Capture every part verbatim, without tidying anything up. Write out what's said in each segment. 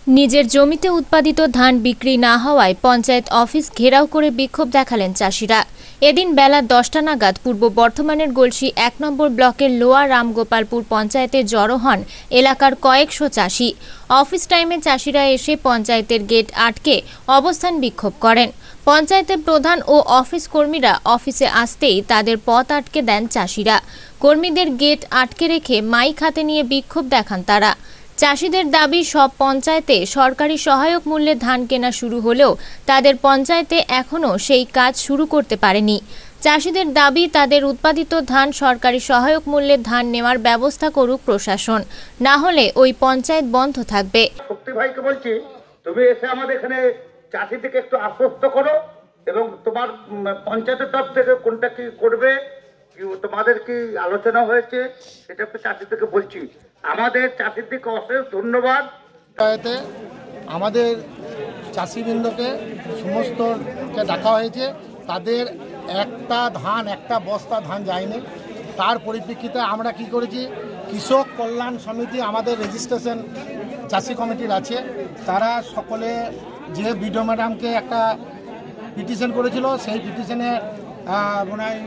নিজের জমিতে উৎপাদিত ধান বিক্রি না হওয়ায় পঞ্চায়েত অফিস ঘেরাও করে বিক্ষোভ দেখালেন চাষিরা। এদিন বেলা দশটা নাগাদ পূর্ব বর্ধমানের গলসি এক নম্বর ব্লকের লোয়া রামগোপালপুর পঞ্চায়েতে জড়ো হন এলাকার কয়েকশো চাষি। অফিস টাইমে চাষিরা এসে পঞ্চায়েতের গেট আটকে অবস্থান বিক্ষোভ করেন। পঞ্চায়েতের প্রধান ও অফিস কর্মীরা অফিসে আসতেই তাদের পথ আটকে দেন চাষিরা। কর্মীদের গেট আটকে রেখে মাইক হাতে নিয়ে বিক্ষোভ দেখান তারা। চাষিদের দাবি, সব পঞ্চায়েতে সরকারি সহায়ক মূল্যে ধান কেনা শুরু হলেও তাদের পঞ্চায়েতে এখনও সেই কাজ শুরু করতে পারেনি। চাষিদের দাবি, তাদের উৎপাদিত ধান সরকারি সহায়ক মূল্যে ধান নেওয়ার ব্যবস্থা করুক প্রশাসন, না হলে ওই পঞ্চায়েত বন্ধ থাকবে। শক্তি ভাইকে বলছি, তুমি এসে আমাদের এখানে চাষিদেরকে একটু আশ্বস্ত করো এবং তোমার পঞ্চায়েতের তরফ থেকে কোনটা কি করবে, তোমাদের কি আলোচনা হয়েছে সেটা একটু চাষিদেরকে বলছি। আমাদের চাষিদেরকে অশেষ ধন্যবাদ। আমাদের চাষিবৃন্দকে সমস্তকে ডাকা হয়েছে, তাদের একটা ধান একটা বস্তা ধান যায়নি। তার পরিপ্রেক্ষিতে আমরা কি করেছি, কৃষক কল্যাণ সমিতি আমাদের রেজিস্ট্রেশন চাষি কমিটির আছে, তারা সকলে যে বিডিও ম্যাডামকে একটা পিটিশন করেছিল, সেই পিটিশনে মনে হয়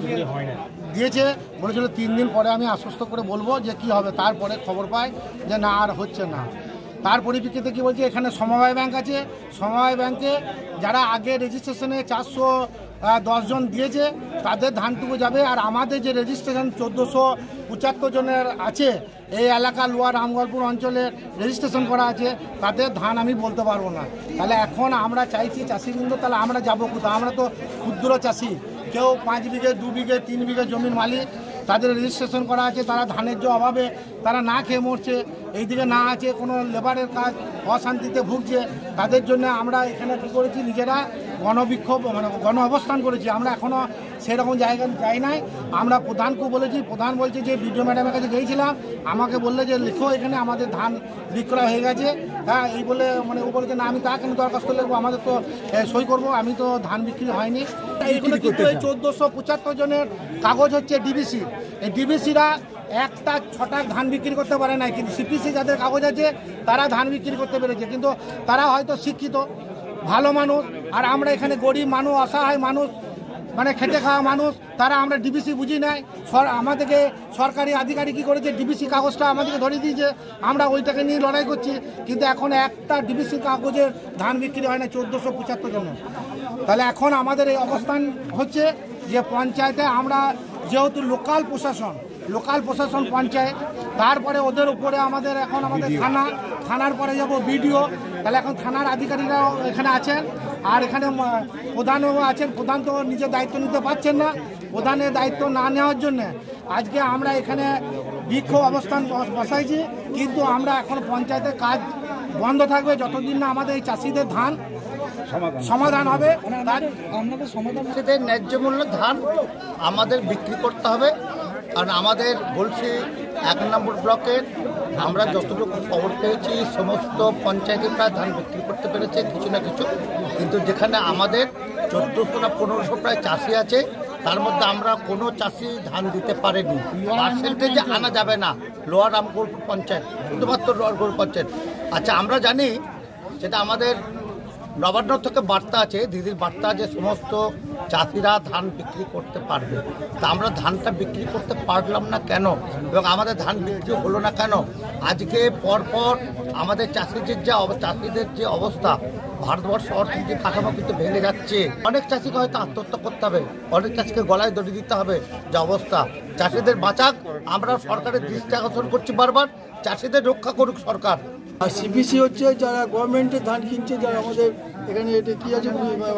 দিয়েছে, বলেছিল তিন দিন পরে আমি আশ্বস্ত করে বলবো যে কি হবে। তারপরে খবর পাই যে না, আর হচ্ছে না। তার পরিপ্রেক্ষিতে কী বলছে, এখানে সমবায় ব্যাংক আছে, সমবায় ব্যাংকে যারা আগে রেজিস্ট্রেশনে চারশো দশজন দিয়েছে তাদের ধানটুকু যাবে। আর আমাদের যে রেজিস্ট্রেশন চোদ্দোশো পঁচাত্তর জনের আছে, এই এলাকা লোয়া রামগোপালপুর অঞ্চলের রেজিস্ট্রেশন করা আছে, তাদের ধান আমি বলতে পারবো না। তাহলে এখন আমরা চাইছি চাষিবৃন্দ, তাহলে আমরা যাবো কোথাও? আমরা তো ক্ষুদ্র চাষি, কেউ পাঁচ বিঘে দু বিঘে তিন বিঘে জমির মালিক, তাদের রেজিস্ট্রেশন করা আছে, তারা ধানের যে অভাবে তারা না খেয়ে মরছে, এইদিকে না আছে কোনো লেবারের কাজ, অশান্তিতে ভুগছে। তাদের জন্য আমরা এখানে কী করেছি, নিজেরা গণবিক্ষোভ মানে গণ অবস্থান করেছি। আমরা এখনও সেরকম জায়গা যাই নাই। আমরা প্রধানকে বলেছি, প্রধান বলছে যে বিডিও ম্যাডামের কাছে গিয়েছিলাম, আমাকে বললে যে লিখো এখানে আমাদের ধান বিক্রয় হয়ে গেছে। হ্যাঁ, এই বলে মানে ও বলেছে না, আমি তা কেন দরখাস্ত লিখবো, আমাদের তো সই করবো, আমি তো ধান বিক্রি হয়নি। এইগুলো কিন্তু এই চোদ্দোশো পঁচাত্তর জনের কাগজ হচ্ছে ডিবিসি। এই ডিবিসিরা একটা ছটা ধান বিক্রি করতে পারে না, কিন্তু সিপিসি যাদের কাগজ আছে তারা ধান বিক্রি করতে পেরেছে। কিন্তু তারা হয়তো শিক্ষিত ভালো মানুষ, আর আমরা এখানে গরিব মানুষ, অসহায় মানুষ, মানে খেটে খাওয়া মানুষ, তারা আমরা ডিবিসি বুঝি নাই। আমাদেরকে সরকারি আধিকারিক কী করেছে, ডিবিসি কাগজটা আমাদেরকে ধরিয়ে দিয়েছে, আমরা ওইটাকে নিয়ে লড়াই করছি। কিন্তু এখন একটা ডিবিসি কাগজের ধান বিক্রি হয় না চোদ্দোশো পঁচাত্তর জন। তাহলে এখন আমাদের এই অবস্থান হচ্ছে যে পঞ্চায়েতে আমরা যেহেতু লোকাল প্রশাসন, লোকাল প্রশাসন পঞ্চায়েত, তারপরে ওদের উপরে আমাদের এখন আমাদের থানা, থানার পরে যাব বিডিও। তাহলে এখন থানার আধিকারিকরাও এখানে আছেন, আর এখানে প্রধানও আছেন। প্রধান তো নিজের দায়িত্ব নিতে পারছেন না, প্রধানের দায়িত্ব না নেওয়ার জন্য আজকে আমরা এখানে বিক্ষোভ অবস্থান বসাইছি। কিন্তু আমরা এখন পঞ্চায়েতের কাজ বন্ধ থাকবে যতদিন না আমাদের এই চাষিদের ধান সমাধান হবে। আমাদের সমাধান ন্যায্য মূল্য ধান আমাদের বিক্রি করতে হবে। কারণ আমাদের বলছি এক নম্বর ব্লকের আমরা যতটুকু খবর পেয়েছি সমস্ত পঞ্চায়েতে প্রায় ধান বিক্রি করতে পেরেছে কিছু না কিছু। কিন্তু যেখানে আমাদের চোদ্দোশো না পনেরোশো প্রায় চাষি আছে, তার মধ্যে আমরা কোনো চাষি ধান দিতে পারেনি। পার্সেন্টেজে আনা যাবে না লোয়া রামগোপালপুর পঞ্চায়েত, শুধুমাত্র রামগোপালপুর পঞ্চায়েত। আচ্ছা, আমরা জানি সেটা আমাদের নবান্ন থেকে বার্তা আছে, দিদির বার্তা, যে সমস্ত চাষিরা ধান বিক্রি করতে পারবে। তা আমরা ধানটা বিক্রি করতে পারলাম না কেন, এবং আমাদের ধান বিক্রি হলো না কেন? আজকে পরপর আমাদের চাষিদের যে চাষিদের যে অবস্থা, ভারতবর্ষ অর্থনীতি কাঠামো কিন্তু ভেঙে যাচ্ছে। অনেক চাষিকে হয়তো আত্মহত্যা করতে হবে, অনেক চাষিকে গলায় দড়ি দিতে হবে। যে অবস্থা, চাষিদের বাঁচাক, আমরা সরকারের দৃষ্টি আকর্ষণ করছি বারবার, চাষিদের রক্ষা করুক সরকার। আর সিপিসি হচ্ছে যারা গভর্নমেন্টের ধান কিনছে, যারা আমাদের এখানে এটা কি আছে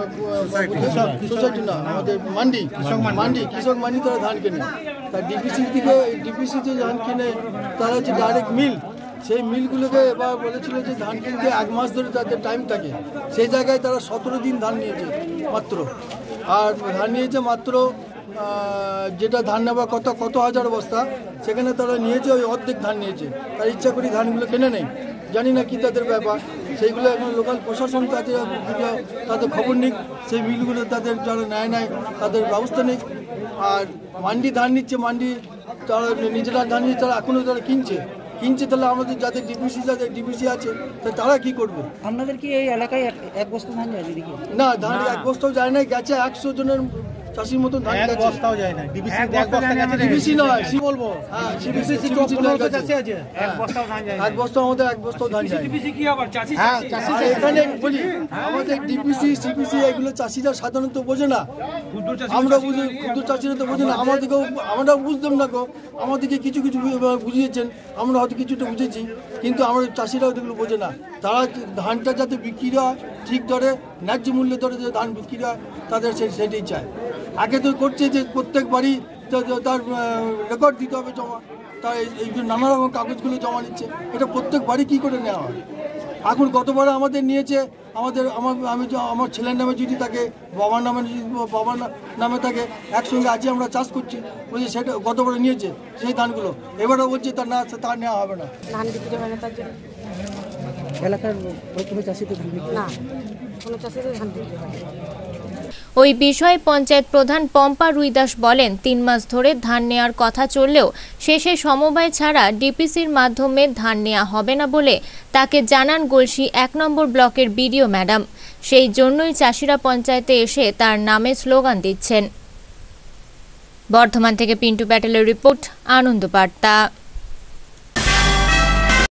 সোসাইটি না, আমাদের মান্ডি, কৃষক মান্ডি, কৃষক মান্ডি তারা ধান কেনে। তার ডিপিসির দিকে ডিপিসিতে ধান কিনে তারা হচ্ছে ডাইরেক্ট মিল, সেই মিলগুলোকে এবার বলেছিল যে ধান কিনতে এক মাস ধরে তাদের টাইম থাকে। সেই জায়গায় তারা সতেরো দিন ধান নিয়েছে মাত্র, আর ধান নিয়েছে মাত্র যেটা ধান নেওয়া কত কত হাজার বস্তা, সেখানে তারা নিয়েছে ওই অর্ধেক ধান নিয়েছে। তার ইচ্ছা করি ধানগুলো কেনে নেই, জানি না কি তাদের ব্যাপার। সেইগুলো এখন লোকাল প্রশাসন তাদের তাদের খবর নিক, সেই মিলগুলো তাদের যারা নেয় নেয় তাদের ব্যবস্থা নিক। আর মান্ডি ধান নিচ্ছে, মান্ডি তারা নিজেরা ধান নিচ্ছে, তারা এখনও তারা কিনছে। কিনছে, তাহলে আমাদের যাদের ডিপিসি যাদের ডিপিসি আছে তা তারা কি করবে? আপনাদের কি এই এলাকায় এক- এক বস্তা ধান যায় দিদিকে? না, ধান এক বস্তাও যায় না, গেছে একশো জনের চাষির মতন ধান গেছে। বস্তাও যায় না, ডিবিসি এক বস্তা গেছে, ডিবিসি নয়, সি বলবো হ্যাঁ, ডিবিসি ডিবিসি পনেরোশো চাষি আছে, এক বস্তা আমাদের এক বস্তাও ধান যায় না। হ্যাঁ চাষি আর এখানে বলি আমাদের ডিপিসি সিপিসি এগুলো চাষিরা সাধারণত বোঝে না, আমরা বুঝি, ক্ষুদ্র চাষিরা তো বোঝে না। আমাদেরকেও আমরাও বুঝতাম না গো, আমাদেরকে কিছু কিছু বু- বুঝিয়েছেন, আমরা হয়তো কিছুটা বুঝেছি, কিন্তু আমরা চাষিরাও এগুলো বোঝে না। তারা ধানটা যাতে বিক্রি হয় ঠিক দরে, ন্যায্য মূল্যে দরে যে ধান বিক্রি হয় তাদের সেই সেটাই চায়। আগে তো করছে যে প্রত্যেক বাড়ি তা- তা- তার রেকর্ড দিতে হবে জমা, তাই এই যে নানা রকম কাগজগুলো জমা নিচ্ছে, এটা প্রত্যেক বাড়ি কী করে নেওয়া হয়? এখন গতবার আমাদের নিয়েছে, আমাদের আমার আমি য- আমার ছেলের নামে যদি থাকে, বাবার নামে যদি বাবার না- নামে থাকে, একসঙ্গে আজকে আমরা চাষ করছি, বলছি সেটা গতবারে নিয়েছে সেই ধানগুলো, এবারও বলছে তার না, তার নেওয়া হবে না। ধান বিক্রি হয় না তার জন্য এলাকার কোনো চাষিতে ধান বিক্রি না, কোনো চাষিদের ধান বিক্রি হয় না। ওই বিষয়ে পঞ্চায়েত প্রধান পম্পা রুইদাস বলেন, তিন মাস ধরে ধান নেয়ার কথা চললেও শেষে সমবায় ছাড়া ডিপিসির মাধ্যমে ধান নেওয়া হবে না বলে তাকে জানান গলসি এক নম্বর ব্লকের বিডিও ম্যাডাম। সেই জন্যই চাষিরা পঞ্চায়েতে এসে তার নামে স্লোগান দিচ্ছেন। বর্ধমান থেকে পিন্টু প্যাটেলের রিপোর্ট, আনন্দ বার্তা।